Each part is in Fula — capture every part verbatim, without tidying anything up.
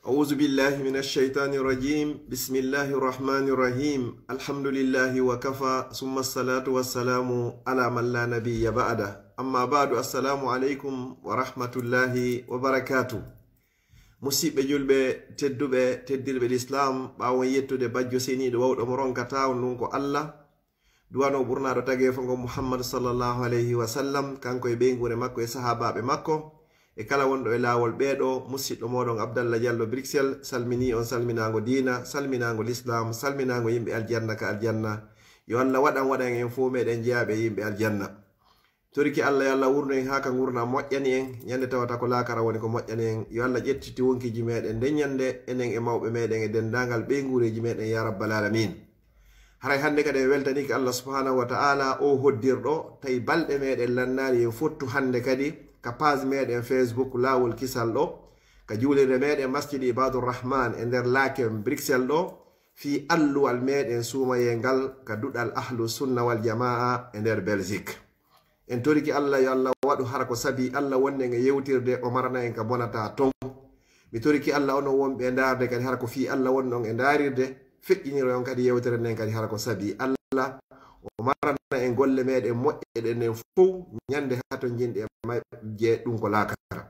أعوذ بالله من الشيطان الرجيم بسم الله الرحمن الرحيم الحمد لله وكفى ثم الصلاة والسلام على من لا نبي بعده أما بعد السلام عليكم ورحمة الله وبركاته musidɓe julɓe tedduɓe teddirɓe l'islam ɓawon yettude bajjo seniɗo wawɗo mo ronkata on ɗum ko Allah duwano ɓurnaɗo tagefo ngo Muhammad sallallahu alayhi wa sallam kanko e ɓeygure makko e sahabaɓe makko e kala wonɗo e laawol ɓeeɗo musidɗo moɗon Abdallah Diallo Bruxelles salmini on salminago dina salminago l'islam salminago yimɓe aljanna ka aljanna yo Allah waɗan waɗan en fo meɗen jeyaɓe yimɓe aljanna toriki Allah yo Allah wurno en haka gurna moƴƴani en ñande tawata ko lakara woni ko moƴƴani en yo Allah ƴettiti wonkiji meɗen nde ñande enen e mawɓe meɗen e dendagal ɓeygureji meɗen ya rabbal alamin haray hande kadi en weltaniki Allah subhanahu wa ta'ala o hoddirɗo tawi balɗe meɗen lannari en fottu hande kadi ka page meɗen Facebook laawol kisal ɗo ka juulirde meɗen masjid ibadur rahman e nder laken Bruxelles ɗo fi alluwal meɗen suumaye ngal ka duɗal ahlu sunna wal jamaa e nder Belgique en toriki Allah yo Allah waɗu hara ko sabi Allah wonde e yewtirde o marana en ka bonata ton mi toriki Allah ono wonɓe e darde kadi hara ko fi Allah wonɗon e darirde feƴƴiniro on kadi yewtere nden kadi hara ko sabi Allah o marana en golle meɗen moƴƴeɗen nen fof ñande hato jinɗe je ɗum ko lakara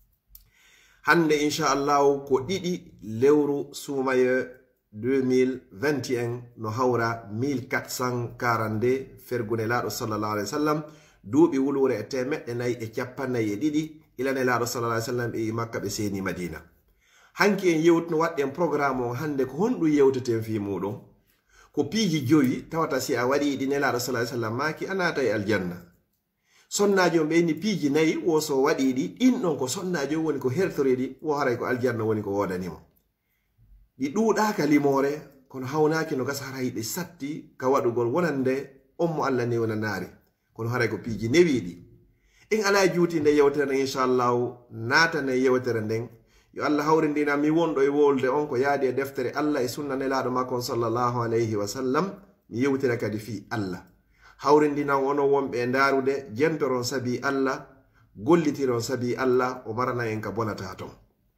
hande inchallah ko ɗiɗi lewru suumaye deux mille vingt et un no hawra mille quatre cent quarante-deux fergune laaɗo sallallahu alayhi wa sallam duuɓi wulure e temeɗɗe nayi e capannayyi e ɗiɗi ilane laaɗo sallallahu alayhi wa sallam ɓe yi makka ɓe seeni madina hanki en yewtuno waɗɗen programme o hande ko honɗum yewteten fi muɗum ko piiji joyi tawata si a waɗi ɗi nelaaɗo sallallahu alayhi wa sallam maaki a naata e aljanna sonnaji on ɓeyni piiji nayi wo so waɗi ɗi ɗin ɗon ko sonnaji on woni ko hertoriɗi wo haray ko aljanna woni ko wodanimo ɗi ɗuuɗaka limore kono hawnaki no gasa haray ɗi satti ka waɗugol wonande on mo Allah newna naari kono haray ko piiji newiɗi en ala juuti nde yewtere nden inchallahu naatane yewtere nden yo Allah hawrindina mi wonɗo e wolde on ko yaadi e deftere Allah e sunna nelaɗo makko sallallahu alayhi wa sallam mi yewtira kadi fi Allah hawrindina ono wonɓe e ndarude jentoron sabi Allah gollitiron sabi Allah o marana en ka bonata ton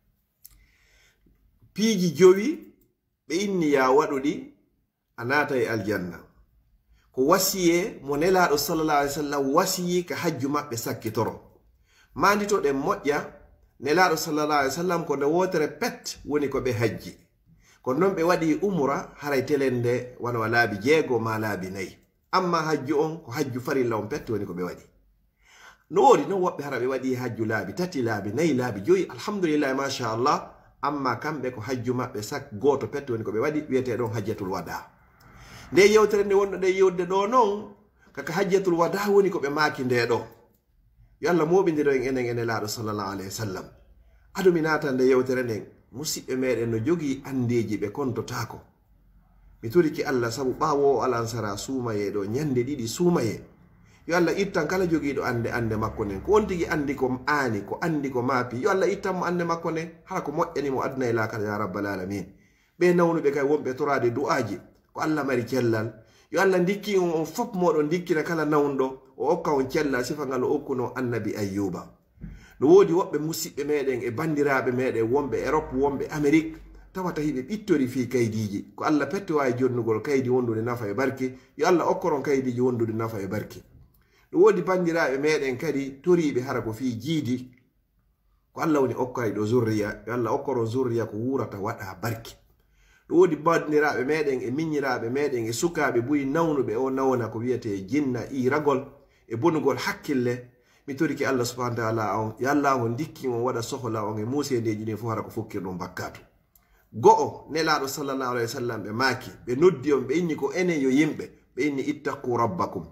piiji jowi ɓe inni ya waɗuɗi a naata e aljanna ko wasiye mo nelaɗo sallallahu alayhi wa sallam wasiyi ka hajju maɓɓe sakkitoro manditoɗen moƴƴa nelaɗo sallallahu alayhi wa sallam ko nde wotere pet woni ko ɓe hajji ko noon ɓe waɗi umra haray telen nde wona laabi jeego ma laabi nayi amma hajju on ko hajju farilla on pet woni ko ɓe waɗi no woodi noon woɓɓe hara ɓe waɗi hajju laabi tati laabi nayi laabi joyi alhamdulillahi machallah amma kamɓe ko hajju maɓɓe sak goto pet woni ko ɓe waɗi wiyete ɗon hajjatul wada nde yewtere nde wonɗo nde yewde ɗo noon kaka hajjatul wada woni ko ɓe maaki nde ɗo yo Allah moɓidiro en enen ene laaɗo sallallahu alayhi wa sallam aɗumi naata nde yewtere nden musidɓe meɗen no jogii andeji ɓe kontotako mi turiki Allah sabu ɓawo o alansara suumaye ɗo ñande ɗiɗi suumaye yo Allah ittan kala jogiiɗo ande ande makko nden ko on tigi andi ko aani ko andi ko maapi yo Allah ittan mo ande makko nden hara ko moƴƴani mo aduna e lakara ya rabbal alamin ɓe nawnuɓe kay wonɓe torade du'aji ko Allah mari cellal yo Allah ndikki on on fof moɗon dikkina kala nawnuɗo o okka on cellal sifa ngal o okkuno annabi ayyuba no woodi woɓɓe musidɓe meɗen e bandiraɓe meɗen wonɓe Europe wonɓe Amérique tawata hiɓe ɓittori fi kaydiji ko Allah petti wawi jonnugol kaydi wondude nafa e barki yo Allah okkoron kaydiji wondude nafa e barki no woodi bandiraɓe meɗen kadi toriɓe hara ko fi jiidi ko Allah woni okkayɗo zurriya yo Allah okkoron zurriya ko wurata waɗa barki no woodi bandiraɓe meɗen e miññiraɓe meɗen e sukaɓe buyi nawnuɓe o nawna ko wiyete jinna iragol e bonugol hakkille mi toriki Allah subhanahu wa ta'ala on yo Allah on dikki on waɗa sohla on e musedeji ɗin fof hara ko fokkirɗum bakkatu go'o nelaɗo sallallahu alayhi wa sallam ɓe maaki ɓe noddi on ɓe inni ko enen yo yimɓe ɓe inni ittaqu rabbakum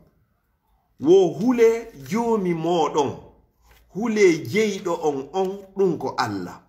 wo hule joomi moɗon hule jeyɗo on on ɗum ko Allah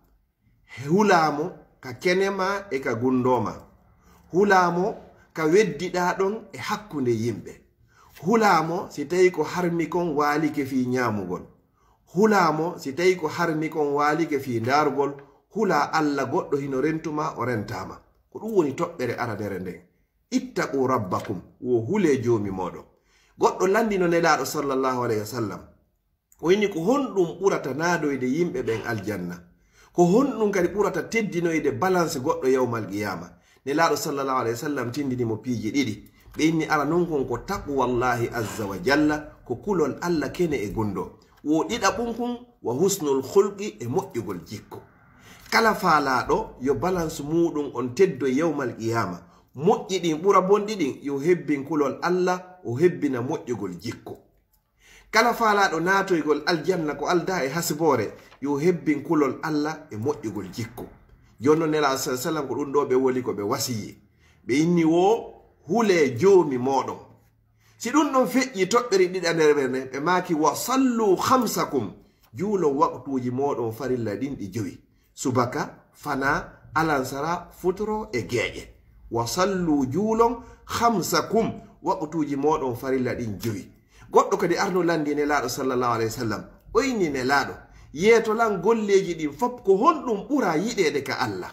hulamo ka kenema e ka gundoma hulamo ka weddiɗa ɗon e hakkunde yimɓe hulamo si tawi ko harmi kon waalike fi ñamugol hulamo si tawi ko harmi kon waalike fi ndarugol hula Allah goɗɗo hino rentuma o rentama ko ɗum woni toɓɓere aradere nden ittaqu rabbakum wo hule joomi moɗon goɗɗo landino nelaɗo sallallahu alayhi wa sallam o inni ko honɗum ɓurata naadoyde yimɓe ɓen aljanna ko honɗum kadi ɓurata teddinoyde balance goɗɗo yawmal qiyama. Nelaɗo sallallahu alayhi wa sallam tindinimo piiji ɗiɗi. Ɓe inni ala non kon ko taqwallahi azza wa jalla, ko kulol Allah kene e gundo. Wo ɗiɗaɓum kun wa husnul khulqi e moƴƴugol jikko. Kala faalaɗo yo balance muɗum on teddo yawmal qiyama. Moƴƴi ɗin ɓura bonɗi ɗin yo hebbin kulol Allah, o hebbina moƴƴugol jikko. Kala faalaɗo natoygol aljanna ko alda e hasibore yo hebbin kulol Allah e moƴƴugol jikko. Jonno nela sallallahu alaihi wasallam ko ɗum ɗo ɓe woli ko ɓe wasiyi. Ɓe inni wo hule joomi moɗon. Si ɗum ɗon feƴƴi toɓɓeri ɗiɗa nder ɓerne ɓe maki wa sallu khamsakum, juulon waqtuji moɗon farilla ɗin ɗi jowi. Subaka, fana, alansara, futuro e geeƴe. Wa sallu juulon khamsakum, waqtuji moɗon farilla ɗin jowi. Goɗɗo kadi arno landi nelaɗo sallallahu alayhi wa sallam oyni nelaɗo yeeto lan golleji ɗin fop ko honɗum ɓura yiɗede ka Allah,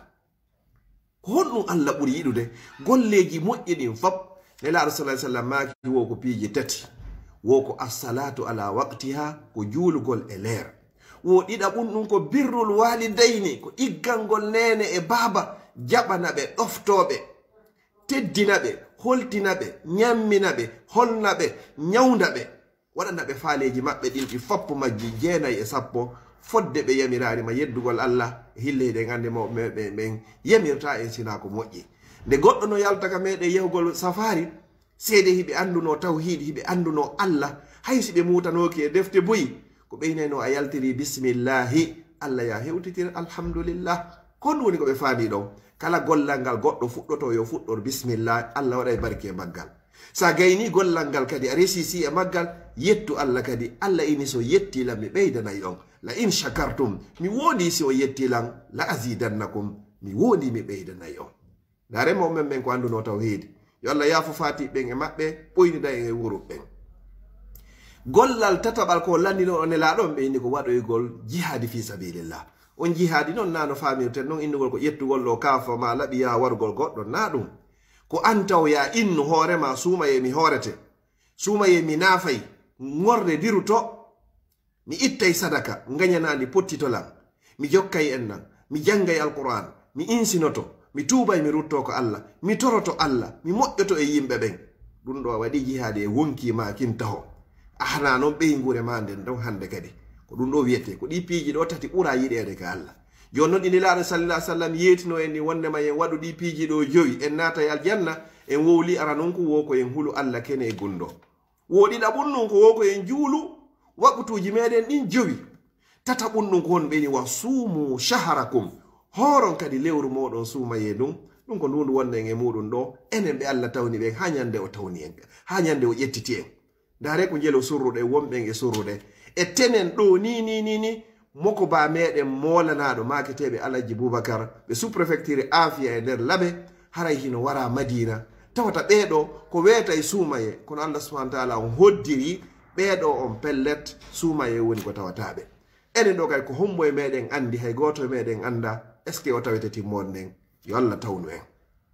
ko honɗum Allah ɓuri yiɗude golleji moƴƴi ɗin fop. Nelaɗo sallallahu alayhi wa sallam maki wo ko piiji tati. Wo ko assalatu ala waqtiha, ko juulugol e leer. Wo ɗiɗaɓum ɗum ko birrul walidayni, ko iggangol nene e baaba, jaɓana ɓe, ɗoftoɓe, teddina ɓe, holtina ɓe, ñammina ɓe, holna ɓe, ñawda ɓe, waɗana ɓe faaleji maɓɓe ɗin ɗi foppo majji jeenayi e sappo, fodde ɓe yamirari ma yeddugol Allah e hilleyde gande mo ɓen yamirta en sina ko moƴƴi. Nde goɗɗo no yalta ka meɗe yahugol safari, seede hiɓe anduno tawhid, hiɓe anduno Allah, haysi ɓe mutanoki e defte boyi, ko ɓeynayno a yaltiri bismillahi, Allah ya hewtitir alhamdulillah. Ko ɗum woni ko ɓe faami ɗon. Kala gollal ngal goɗɗo fuɗɗoto yo fuɗɗor bismillah, Allah waɗa e barke e maggal. Sa gayni gollal ngal kadi a resisi e maggal, yettu Allah kadi. Allah ini so yettilan mi ɓeydanayi on. La in shakartum, mi woodi si o yettilan, la azidannakum, mi woodi mi ɓeydanayi on. Dare mo men men ko anduno tawhid. Yo Allah yaafo fati ɓen e maɓɓe, ɓoynida en e wuro ɓen. Gollal tataɓal ko landino on e laaɗon ɓe inni ko waɗoygol jihadi fi sabilillah. On jihadi non nano famirten non innugol ko ƴettugol ɗo kafa ma laɓi ya wargol goɗɗo na ɗum. Ko antaw ya innu hoorema suumaye mi hoorete, suumaye mi naafay, ngorde diruto, mi ittay sadaka gañanandi pottitolan, mi jokkay en nan, mi jangay alquran, mi insinoto, mi tuubay mi rutto ko Allah, mi toroto Allah, mi moƴƴoto e yimɓe ɓen. Ɗum ɗo waɗi jihadi e wonkima kintaho. Ahna non ɓeygure ma nden don hande kadi ko ɗum ɗo wiyete ko ɗi piiji ɗo tati ɓura yiɗede ka Allah. Joni noon ɗi nelaɗo sallallahu alaihi wasallam yetino en ni wondema en waɗu ɗi piiji ɗo joyi en naata e aljanna, en wowli ara non ko wo ko en hulu Allah kene e gundo. Woɗiɗa ɓun ɗum ko wo ko en juulu waɓutuji meɗen ɗin jowi. Tata ɓun ɗum ko won ɓeni wa suumu shaharakum, horon kadi lewru moɗon suumaye ɗum. Ɗum ko ndundu wonde en e muɗum ɗo, enen ɓe Allah tawni ɓen ha ñande o tawni en, ha ñande o ƴettiti en. Dare ko jelo surruɗe wonɓen e surruɗe e tenen ɗo ni ni ni ni moko ba meɗen molanaɗo maketeɓe Alaji Boubacar ɓe sous préfecture Afia e nder laɓe haray hino wara Madina tawata ɓeɗo ko weeta e suumaye, kono Allah subhanahu wa taala on hoddiri ɓeɗo on pellet suumaye woni ko tawataɓe. Enen ɗo kay ko hombo e meɗen andi, hay goto e meɗen anda est ce que o tawete timmon nden. Yo Allah tawnu en.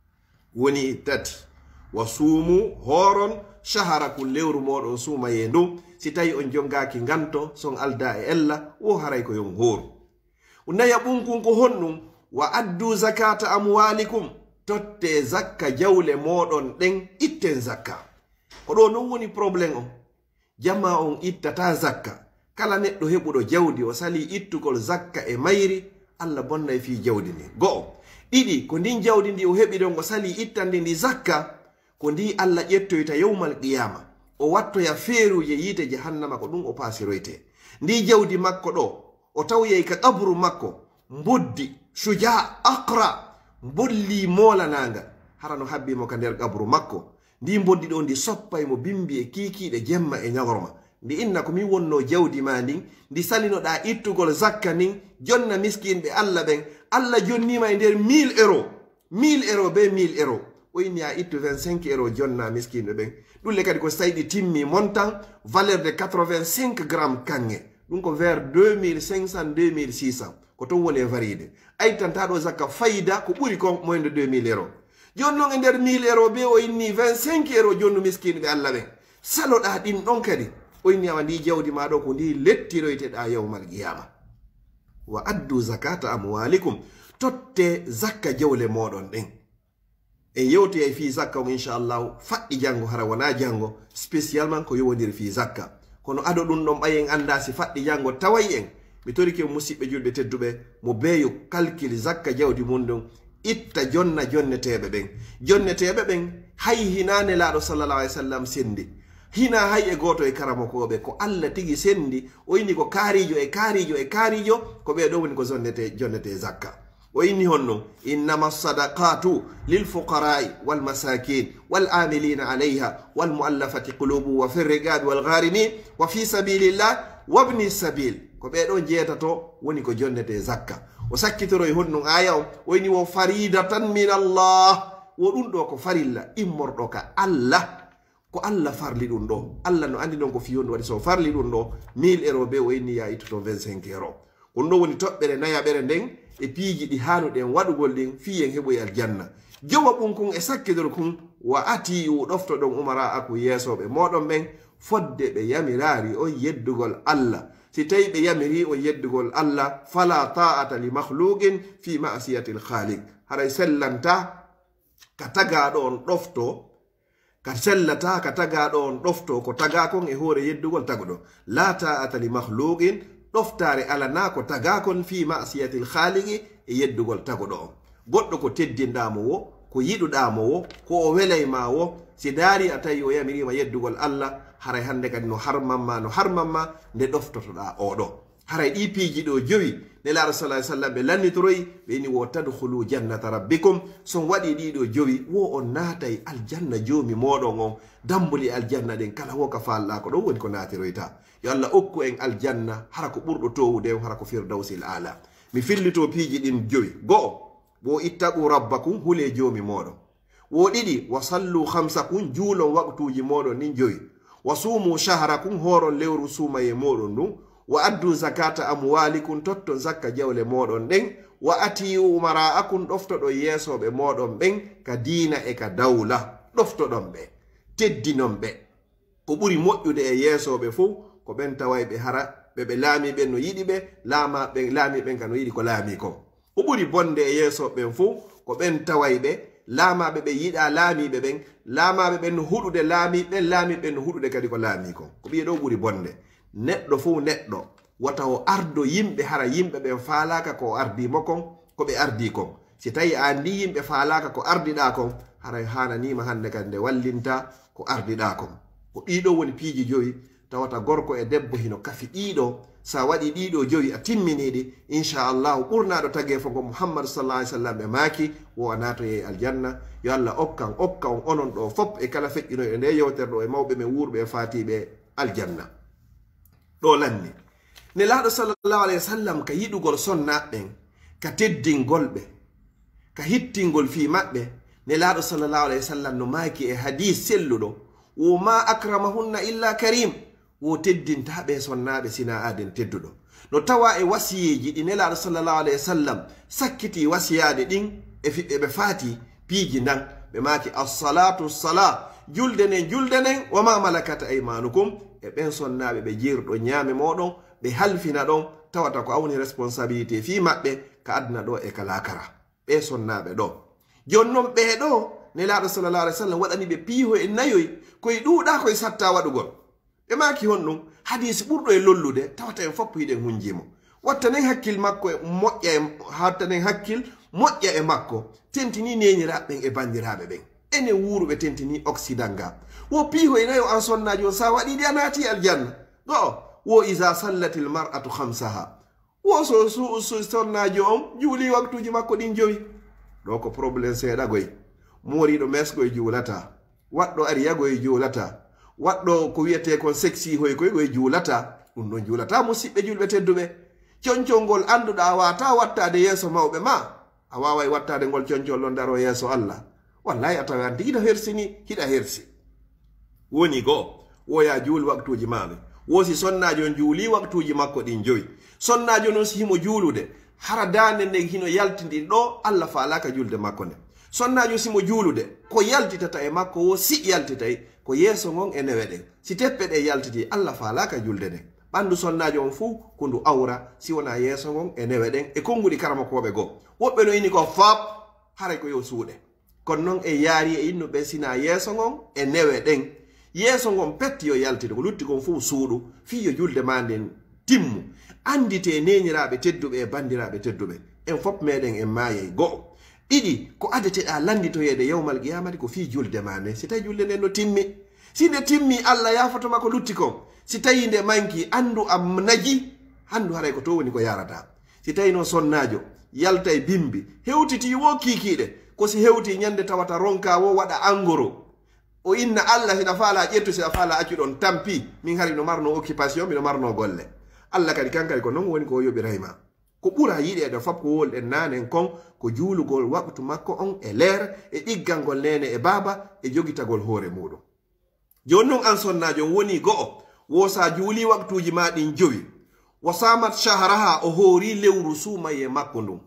Woni tati wa suumu horon shaharakum lewru moɗon suumaye ndu, si tawi on jongaki ganto son alda e ella o haray ko yon hooru. Naya ɓunkun ko honɗum wa addu zakata amwalikum, totte zakka jawle moɗon ɗen, itten zakka. Ko ɗo non woni probléme on. Jamma on ittata zakka. Kala neɗɗo heɓuɗo jawdi o sali ittugol zakka e mayri, Allah bonnay fi jawdi ndi. Go'o. Ɗiɗi, ko ndin jawdi ndi o heɓi ɗon o sali ittande ndi zakka, ko ndi Allah ƴettoyta yawmal qiyama o wattoya feeruje yiite jahannama, ko ɗum o paasiroyte. Ndi jawdi makko ɗo o tawyey ka qabru makko mboddi suja aqra, bolli molananga hara no habbimo ka nder qabru makko. Ndi mboddi ɗo ndi soppay mo bimbi e kiikiiɗe jemma e ñagorma. Ndi inna ko min wonno jawdi ma ndin, ndi salinoɗa ittugol zakka nin, jonna miskinɓe Allah ɓen, Allah jonnima e nder mille euro, mille euro be mille euro. O inni a ittu vingt-cinq euro jonna miskinɓe ɓen. Ɗulle kadi ko sayɗi timmi montant valeur de quatre-vingt-cinq grammes kange, ɗum ko vers deux mille cinq cents deux mille six cents, ko ton woni e variété. Aytantaɗo zakka fayda ko ɓuri ko moins de deux mille euro. Joni noon e nder mille euro be o inni vingt-cinq euro jonnu miskinɓe Allah ɓen. Saloɗa ɗin ɗon kadi o inni awa ndi jawdi ma ɗo ko ndi lettiroyteɗa yawmal qiyama. wa addu zakata amwalikum totte zakka jawle moɗon ɗen en yewti e fi zakka o inchallahu faɗɗi jango hara wona jango spécialement ko yowodiri fi zakka kono ado ɗum ɗon ɓayen anda si faɗɗi jango taway en mi torike musidɓe julɓe tedduɓe mo beeyo calcule zakka jawdi mum ɗum itta jonna jonneteɓe ɓen jonneteɓe ɓen hay hinane laaɗo sallallah alih w sallam sendi hina hay e goto e karamokoɓe ko Allah tigi sendi o inni ko kaarijo e kaarijo e kaarijo ko ɓe ɗo woni ko jonnete jonnete zakka o inni honno innama sadaqatu lilfuqarai walmasakin walamilina alayha walmuallafati qulubu wa fi rigabi walgharimi wa fi sabilillah wabni sabil ko ɓe ɗo jeetato woni ko jonnete zakka o sakkitoro e honno aya o o inni wo faridatan min Allah wo ɗum ɗo ko farilla immorɗo ka Allah ko Allah farli ɗum ɗo Allah no andi non ko fiyon waɗi so farli ɗum ɗo mille euro be o inni ya ittoto vingt-cinq euro kon ɗo woni toɓɓere nayaɓere nden e piiji ɗi hanuɗen waɗugol ɗin fiyen heɓoye aljanna jowa ɓum kun e sakkidor kun wa ati u ɗofto ɗon umara aku yeesoɓe moɗon ɓen fodde ɓe yamirari on yeddugol Allah si tawi ɓe yamiri on yeddugol Allah fala ta'ata li makhluqin fi ma'siyati al-khaliq haray sellanta ka tagaɗo on ɗofto ka sellata ka tagaɗo on ɗofto ko tagakon e hoore yeddugol taguɗo la ta'ata li makhluqin ɗoftare alana ko tagakon fi ma'siyati al-khaliqi e yeddugol taguɗo on goɗɗo ko teddindamo wo ko yiɗuɗamo wo ko o welayma wo si daari a tawi o yamirima yeddugol Allah haray hande kadi no harmanma no harmanma nde ɗoftotoɗa oɗo haray ɗi piiji ɗo jowi nelaɗo sallah sallam ɓe lannitoroyi ɓe ni wo tadkhulu jannata rabbikum son waɗi ɗiɗo jowi wo on naatay aljanna joomi moɗon on dambuli aljanna ɗen kala wo ka falɗa ko ɗon woni ko naatiroyta yo Allah okku en aljanna hara ko ɓurɗo towude hara ko firdawsil ala mi fillito piiji ɗin jowi go'o wo ittaqu rabbakum hule joomi moɗon wo ɗiɗi wa sallu hamsakum juulon waqtuji moɗon ɗin jowi wa sumu shahrakum horon lewru suumaye moɗon ɗum wa addu zakata amwalikum totton zakka jawle moɗon ɗen wa atiyu umara'akum ɗoftoɗo yeesoɓe moɗon ɓen ka diina e ka dawla ɗoftoɗon ɓe teddinon ɓe ko ɓuri moƴƴude e yeesoɓe fof ko ɓen taway ɓe hara ɓe ɓe laami ɓen no yiɗi ɓe laama ɓe laami ɓen ka no yiɗi ko laami kon ko ɓuri bonde e yeesoɓen fof ko ɓen taway ɓe laamaɓe ɓe yiɗa laamiɓe ɓen laamaɓe ɓen no huɗude laami ɓen laami ɓen no huɗude kadi ko laami kon ko ɓiye ɗo ɓuri bonde neɗɗo fof neɗɗo wata o ardo yimɓe hara yimɓe ɓen faalaka ko ardimo kon ko ɓe ardi kon si tawi a andi yimɓe faalaka ko ardiɗa kon haray hananima hande kadi nde wallinta ko ardiɗa kon ko ɗiɗo woni piiji joyi tawata gorko e debbo hino kafi ɗiɗo sa waɗi ɗiɗo joyi a timminiɗi inchallahu ɓurnaɗo tagge fo ko muhammadu sallah alih sallam ɓe maaki wo a natoye aljanna yo Allah okkan okka on onon ɗo fop e kala feƴƴino e nde yewtere ɗo e mawɓe men wurɓe e fatiɓe aljanna ɗo lanni nelaɗo sallallahu alayhi wa sallam ka yiɗugol sonnaɓɓen ka teddingol ɓe ka hittingol fi maɓɓe nelaɗo sallallahu alayhi wa sallam no maaki e hadis selluɗo wo ma akramahunna illa karim wo teddintaɓe sonnaɓe sina aden tedduɗo no tawa e wasiyeji ɗi nelaɗo sallallahu alayhi wa sallam sakkiti wasiyade ɗin e fiɓɓe ɓe faati piiji ndan ɓe maaki assalatu sala juldenen juldenen wama malakata aymanukum e ɓen sonnaɓe ɓe jirɗo ñaame moɗon ɓe halfina ɗon tawata ko awni responsabilité fi maɓɓe ka adna ɗo e ka lakara ɓe sonnaɓe ɗo jonnon ɓeɗo nelaɗo sallallahu alayhi wa sallam waɗani ɓe piiho e nayoy koye ɗuuɗa koye satta waɗugol ɓe maaki hon ɗum hadisi ɓurɗo e lollude tawata en foppo hiɗen hunjimo wattanen hakkil makko e moƴƴa e hattanen hakkil moƴƴa e makko tentini neniraɓen e bandiraɓe ɓen ene wuuruɓe tentini occident nga wo piiho e nayo an sonnaji on sa waɗiɗi a naati aljanna go wo isa sallatil mar'atu hamsaha wo so so sonnaji on juuli waktuji makko ɗin joyi ɗo ko probléme seeɗa goy moriɗo mesgoye juulata waɗɗo ari yagoye juulata waɗɗo ko wiyete kon sexy hoy koy goye juulata ɗum ɗon juulata musidɓe julɓe tedduɓe concol ngol annduɗa wata wattade yeeso mawɓe ma a waway wattade ngol concol ɗon daro yeeso Allah wallahi a tawa anti hiɗa hersini hiɗa hersi woni goo woya juul waktuji maɓe wosi sonnajo on juuli waktuji makko ɗin joyi sonnajo noon si himo juulude hara dande nde hino yaltidi ɗo Allah faalaka julde makko nde sonnajo simo juulude ko yaltitata e makko wo si yaltitay ko yeeso ngon e newe ɗen si teppe ɗe yaltiti Allah faalaka julde nde ɓandu sonnajo on fuu ko ndu awra si wona yeeso ngon e newe ɗen e konngudi karamakoɓe goo woɓɓe no ini ko fop haray ko yo suuɗe kono noon e yaari e innu ɓe sina yeeso ngon e newe ɗen yeeso ngon petti yo yaltide ko lutti kon fuu suuɗu fii yo julde ma nden timmu andite neñiraɓe tedduɓe e bandiraɓe tedduɓe en fop meɗen en maayey go'o ɗiɗi ko adeteɗa landitoyede yawmal qiyamati ko fii julde ma nde si tawi julde nden no timmi si nde timmi allah yafotoma ko lutti kon si tawi nde manki andu am naji handu haray ko to woni ko yarata si tawi no sonnajo yalta e bimbi hewtiti wo kikiɗe ko si hewti ñande tawata ronka wo waɗa angoro o inna allah sina faala ƴettu sina faala accu ɗon tampi min hari no marno occupation mino marno golle allah kadi kankadi ko non woni ko yoɓirayma ko ɓura yiɗede fop ko wolɗen nanen kon ko juulugol waktu makko on e leer e ɗiggalngol nene e baaba e jogitagol hoore muɗum joni noon an sonnajo woni go'o wosa juuli waktuji ma ɗin jowi wa samat shahraha o hoori lewru suumaye makko ndum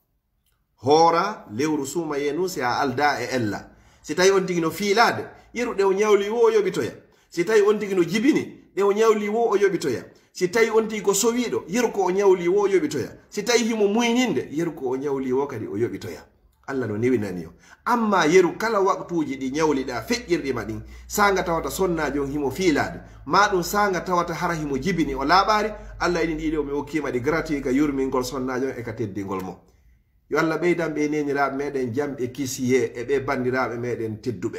hoora lewru suumaye nu si a alda e ella si tawi on tigi no fiilade yeru ɗe o ñawli wo o yoɓitoya si tawi on tigi no jibini ɗe o ñawli wo o yoɓitoya si tawi on tigi ko sowiɗo yeru ko o ñawli wo o yoɓitoya si tawi himo muyninde yeru ko o ñawli wo kadi o yoɓitoya allah no newinani o amma yeru kala waktuji ɗi ñawliɗa feƴƴirɗima ɗin sanga tawata sonnajo on himo fiilade ma ɗum sanga tawata hara himo jibini o laaɓari allah ini ɗiɗi o mi hokkima ɗi gratuit ka yurmingol sonnajo on e ka teddingol mo yo allah ɓeydan ɓe neniraɓe meɗen jam e kisiye e ɓe bandiraɓe meɗen tedduɓe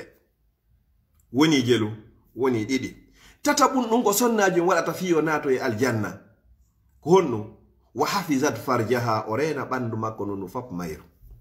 woni jelu woni ɗiɗi tata ɓum ɗum ko sonnajo on waɗata fiyo nato e aljanna ko honɗum wa hafizat farjaha o rena ɓandu makko non no fop mayru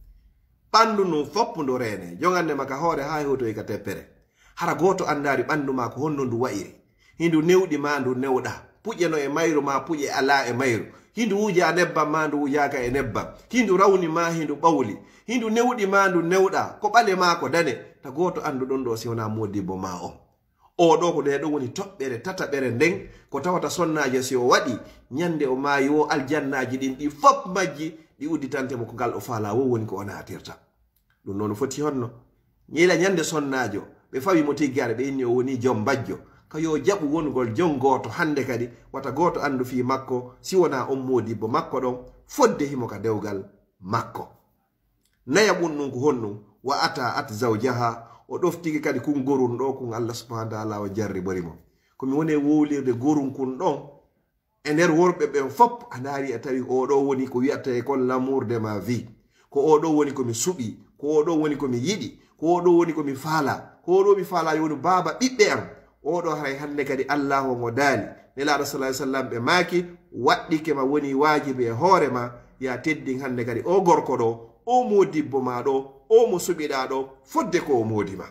ɓandu num foppu ndo rene jogande maka hoore ha hewto e ka teppere hara goto andari ɓandu ma ko honno ndu wayiri hindu newɗi ma ndu newɗa puƴƴeno e mayru ma puƴƴe ala e mayru hindu wuja nebbam ma ndu wujaka e nebbam hindu rawni ma hindu ɓawli hindu newɗi ma ndu newɗa ko ɓale ma ko dane ta goto andu ɗon ɗo si wona modibbo ma o o ɗo ko ɗe ɗo woni toɓɓere tataɓere nden ko tawata sonnajo si o waɗi ñande o maayi wo aljannaji ɗin ɗi fop majji ɗi udditantemo ko ngal o faala wo woni ko o natirta ɗum noon foti honno ñiila ñande sonnajo ɓe fawi mo tiggare ɓe inni o woni joom bajjo ka yo jaɓu wongol jon goto hande kadi wata goto andu fi makko si wona on modibbo makko ɗon fodde himo ka dewgal makko naya ɓum ɗum ko honɗum wa ata at zawjaha o ɗoftiki kadi kun gorun ɗo kun allah subhanahu wa taala o jarri borimo komi woni wowlirde gorun kun ɗon e nder worɓe ɓen fop a ndaari a tawi oɗo woni ko wiyata e kon l'amour de ma vie ko oɗo woni komi suɓi ko oɗo woni komi yiɗi ko oɗo woni komi faala ko oɗo mi faala yoni baaba ɓiɓɓe am oɗo haray hande kadi allah o mo daali nelaɗo sallah sallam ɓe maaki waɗɗike ma woni wajibi e hoore ma ya teddin hande kadi o gorko ɗo o modibbo ma ɗo o mo suɓiɗa ɗo fodde ko o modima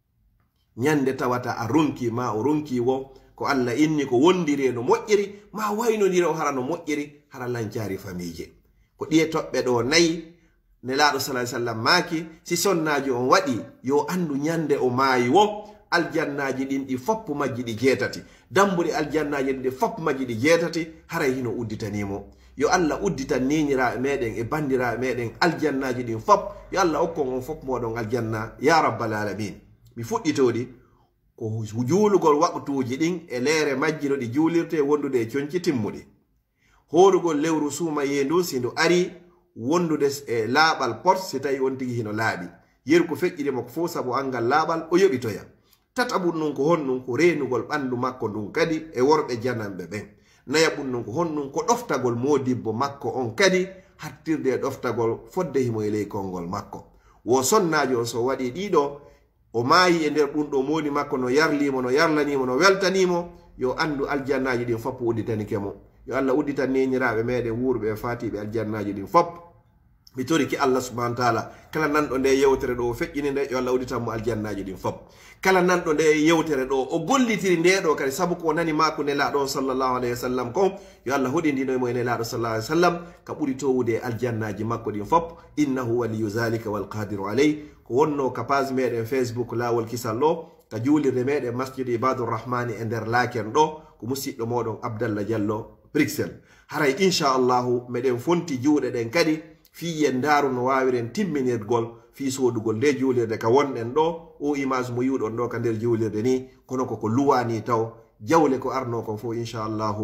ñande tawata a ronki ma o ronki wo ko allah inni ko wondiri no moƴƴiri ma waynodiri o hara no moƴƴiri hara lancari famille ko ɗiye toɓɓe ɗo nayi nelaɗo sallah sallam maaki si sonnajo on waɗi yo andu ñande o maayi wo aljannaji ɗin ɗi foppu majji ɗi jeetati dambuɗi aljannaji ɗin ɗi foppu majji ɗi jeetati haray hino udditanimo yo allah udditan niñiraɓe meɗen e bandiraɓe meɗen aljannaji ɗin fop yo allah hokkon on fop moɗon aljanna ya rabbal alamin mi fuɗɗitoɗi ko juulugol waktuji ɗin e leere majji no ɗi juulirte wondude e coñci timmuɗi horugol lewru suumaye ndu si ndu ari wondude e laaɓal pot si tawi on tigi hino laaɓi yeru ko feƴƴirimo ko fof saabu angal laaɓal o yoɓitoya tataɓum ɗum ko honɗum ko renugol ɓandu makko ndun kadi e worɓe jananɓe ɓen naya ɓum ɗum ko honɗum ko ɗoftagol modibbo makko on kadi hattirde e ɗoftagol fodde himo e ley kolngol makko wo sonnajo on so waɗi ɗiɗo o maayi e nder ɗum ɗo modi makko no yarlimo no yarlanimo no weltanimo yo andu aljannaji ɗin fop udditanike mo yo allah udditan neñiraɓe meɗen wuurɓe e fatiɓe aljannaji ɗin fop mi toriki allah subhanahu wa taala kala nanɗo nde yewtere ɗo o feƴƴini nde yo allah udditan mo aljannaji ɗin fop kala nanɗo nde yewtere ɗo o gollitiri nde ɗo kadi saabu ko nani mako nelaɗo sallllahu alayhi wa sallam kon yo allah hoɗindinoymo e nelaɗo sallallahu alayhi wa sallam ka ɓuri towude e aljannaji makko ɗin fop innahu waliyu zalika walqadiru aley ko wonno ka page meɗen facebook laawol kisal ɗo ka juulirde meɗen masjid ibadurrahmani e nder laaken ɗo ko musidɗo moɗon Abdallah Diallo Bruxelles haray inchallahu meɗen fonti juuɗe ɗen kadi fiyen daru no wawiren timminirgol fi sodugol nde juulirde ka wonɗen ɗo o image mo yiwɗon ɗo ka nder juulirde ni kono koko luwani taw jawle ko arno kon fof inchallahu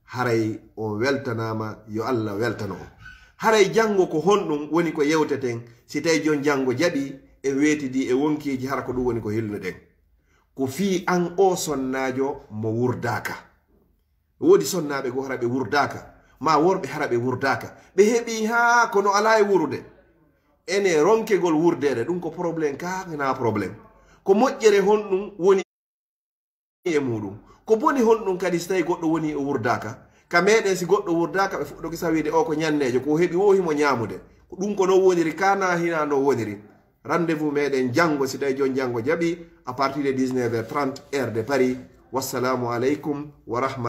haray o weltanama yo Allah weltano o haray jango ko honɗum woni ko yewteten si tawi jon jango jaɓi e wetidi e wonkiji hara ko ɗum woni ko hilnuɗen ko fi an o sonnajo mo wurdaka wodi sonnaɓe go hara ɓe wurdaka ma worɓe hara ɓe wurdaka ɓe heɓi ha kono ala e wurde ene ronkegol wurdere ɗum ko probléme ka na probléme ko moƴƴere honɗum woni e muɗum ko boni honɗum kadi so tawi goɗɗo woni e wurdaka ka meɗen si goɗɗo wurdaka ɓe fuɗɗo kisa wiide o ko ñannejo ko heɓi wo himo ñamude ko ɗum ko no woniri kana hina no woniri rendez-vous meɗen jango si tawi jon jango jaɓi à partir de dix-neuf heures trente heure de Paris wassalamu aleykum wa rahma